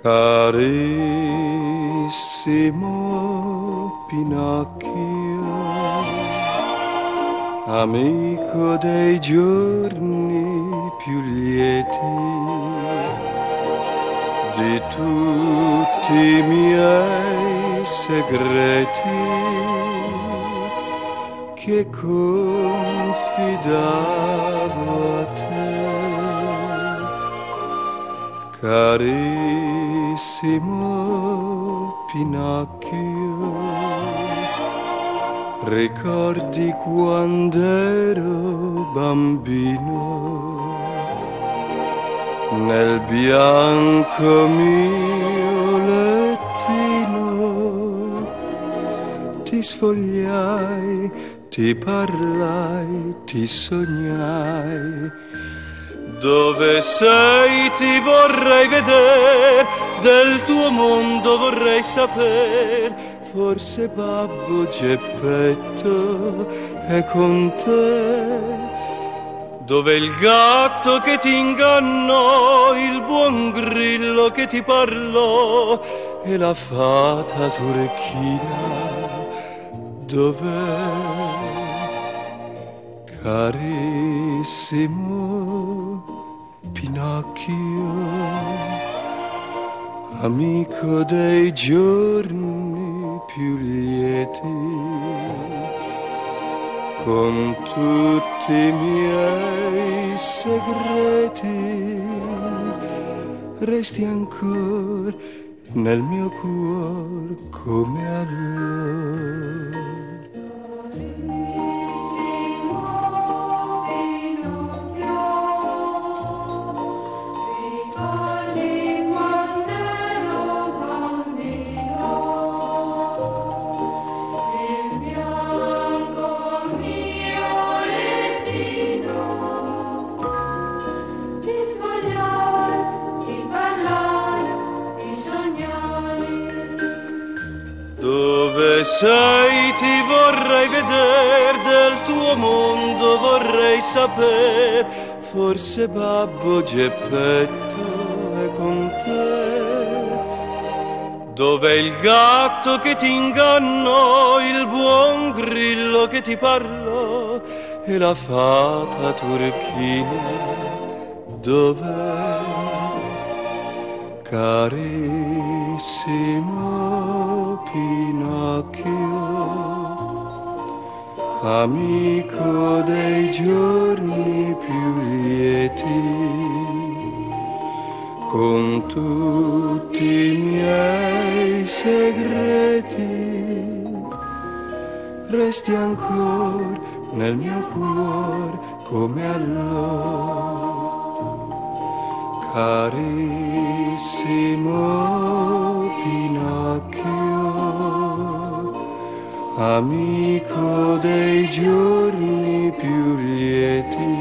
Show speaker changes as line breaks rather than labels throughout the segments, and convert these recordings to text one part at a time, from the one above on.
Carissimo Pinocchio, amico dei giorni più lieti, di tutti i miei segreti che confidavo a te. Carissimo Pinocchio, ricordi quando ero bambino, nel bianco mio lettino, ti sfogliai, ti parlai, ti sognai. Dove sei ti vorrei vedere, del tuo mondo vorrei saper, forse Babbo Geppetto è con te. Dove il gatto che ti ingannò, il buon grillo che ti parlò e la fata turchina, dov'è? Carissimo Pinocchio, amico dei giorni più lieti, con tutti i miei segreti, resti ancora nel mio cuore come allora. Dove sei ti vorrei vedere, del tuo mondo vorrei saper, forse Babbo Geppetto è con te. Dov'è il gatto che ti ingannò, il buon grillo che ti parlò e la fata turchina, dov'è? Carissimo Pinocchio, amico dei giorni più lieti, con tutti i miei segreti, resti ancora nel mio cuore come allora. Carissimo Pinocchio, amico dei giorni più lieti,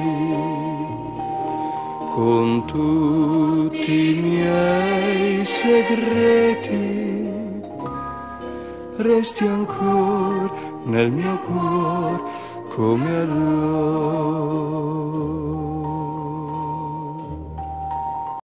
con tutti i miei segreti, resti ancora nel mio cuore come allora.